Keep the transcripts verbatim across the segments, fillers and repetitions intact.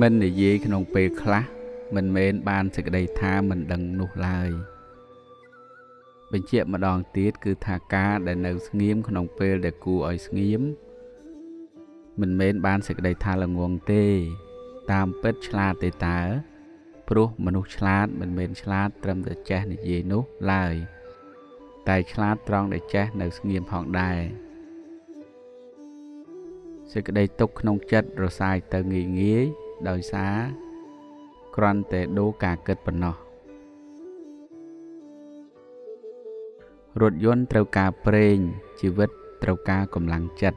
mình để dễ cái nông bề khá mình mến ban sẽ đầy tha mình đừng nụ lời bên chuyện mà đòn tiết cứ thả cá để nấu nghiêm cái nông bề để cù ở nghiêm mình mến ban sẽ đầy tha là nguồn tê tam pết chla tê tá pro mà nụ chla mình mến chla trầm để che để dễ nụ lời tại chla tròn để che nấu nghiêm hòn đài sẽ cái đây tục nông chất rồi sai từ nghỉ nghỉ đời xá còn để đố cả kết bẩn nọ rốt yến trâu cá preng chỉ vứt trâu cá cầm lăng chật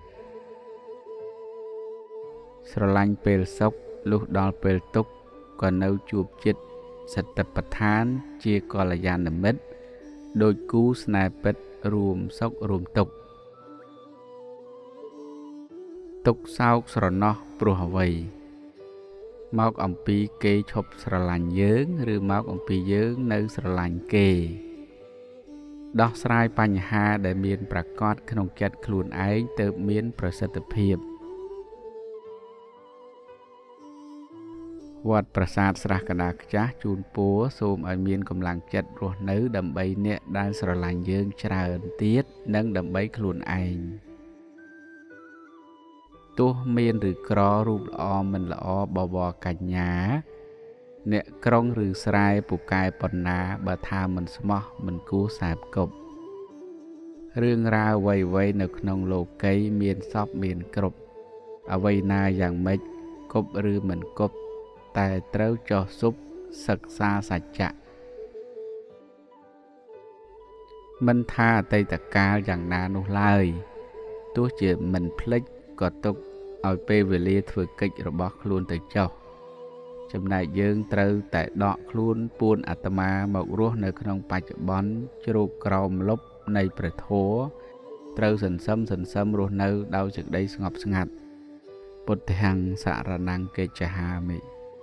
sờ lanh pel sốc lúc đo pel túc còn nấu chuột chít sạch tập bát thán chia còn là gian nằm mít đôi cú sniper rùm sốc rùm tục tục sau sờ nọ pro hawai mọc ẩm pi kê chụp sờ lạnh dướng rư mọc ẩm pi dướng nơi sờ lạnh kê đọc saiបញ្ហាដែលមានប្រកាសក្នុងចិត្តខ្លួនឯងទៅមានប្រសិទ្ធភាពវត្តប្រាសាទស្រះកណ្ដាលខ្ចាស់ជូនពរសូមឲ្យមានកម្លាំងចិត្តរស់នៅដើម្បីអ្នកដែលស្រឡាញ់យើងច្រើនទៀតនិងដើម្បីខ្លួនឯងទោះមានឬក្ររូបល្អមិនល្អបវរកញ្ញាអ្នកក្រុងឬស្រែពូកែប៉ុណ្ណាបើថាមិនស្មោះមិនគួរសែបគប់រឿងរ៉ាវអ្វីៗនៅក្នុងលោកីមានសពមានគ្រប់អ្វីណាយ៉ាងម៉េចគប់ឬមិនគប់តែត្រូវចោះស៊ុបសិក្សាសច្ចៈមិនថាអតីតកាលយ៉ាងណានោះឡើយទោះជាមិនភ្លេចក៏ទុកឲ្យពេលវេលាធ្វើកិច្ចរបស់ខ្លួនទៅចោះចំណែកយើងត្រូវតែដកខ្លួនពួនអាត្មាមករស់នៅក្នុងបច្ចុប្បន្នជ្រោកក្រោមលុបនៃព្រះធម៌ត្រូវសន្សំសន្សំរស់នៅដោយសេចក្តីស្ងប់ស្ងាត់ពុទ្ធังសរណង្កិច្ឆហាមិ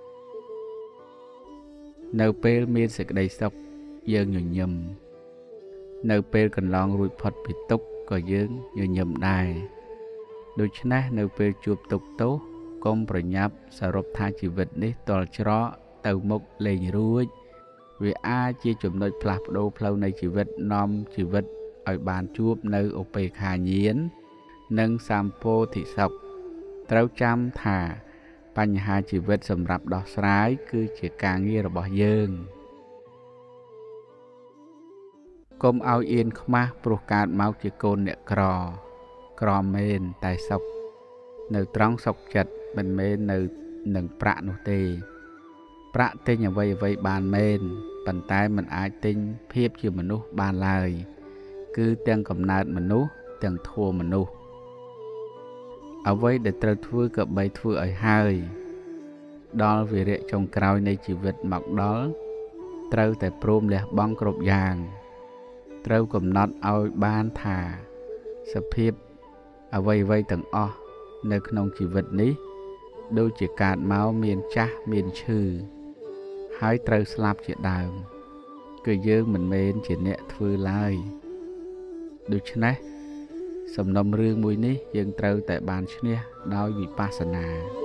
នៅពេលមានសេចក្តីសុខយើងញញឹមនៅពេលកន្លងរួចផុតពីទុក្ខក៏យើងញញឹមដែរដូច្នេះនៅពេលជួបទុក្ខទោសកុំប្រញាប់សរុបថាជីវិតនេះតលច្រកទៅមុខលេងរួចវាអាចជាចំណុចផ្លាស់ប្ដូរផ្លូវនៃជីវិតនាំជីវិតឲ្យបានជួបនៅឧបេក្ខាញាណនិងសម្ពោធិសុខត្រូវចាំថាបញ្ហាជីវិតសម្រាប់ដោះស្រាយគឺជាការងាររបស់យើងកុំឲ្យអៀនខ្មាស់ព្រោះកើតមកជាកូនអ្នកក្រក្រមែនតែសុខនៅត្រង់សុខចិត្តមិនមែននៅនឹងប្រាក់នោះទេប្រាក់ទិញអ្វីអ្វីបានមែនប៉ុន្តែมันអាចទិញភាពជាមនុស្សបានឡើយគឺទាំងកំណើតមនុស្សទាំងធម៌មនុស្សអ្វីដែលត្រូវធ្វើក៏បីធ្វើឲ្យហើយដល់វិរៈចុងក្រោយនៃជីវិតមកដល់ត្រូវតែព្រមលះបង់គ្រប់យ៉ាងត្រូវកំណត់ឲ្យបានថាសភាពអ្វីអ្វីទាំងអស់នៅក្នុងជីវិតនេះដូចជាកើតមកមានចាស់មានឈឺហើយត្រូវស្លាប់ជាដើមគឺយើងមិនមែនជាអ្នកធ្វើឡើយដូច្នេះសំណុំរឿងមួយនេះយើងត្រូវតែបានឈ្នះដោយវិបស្សនា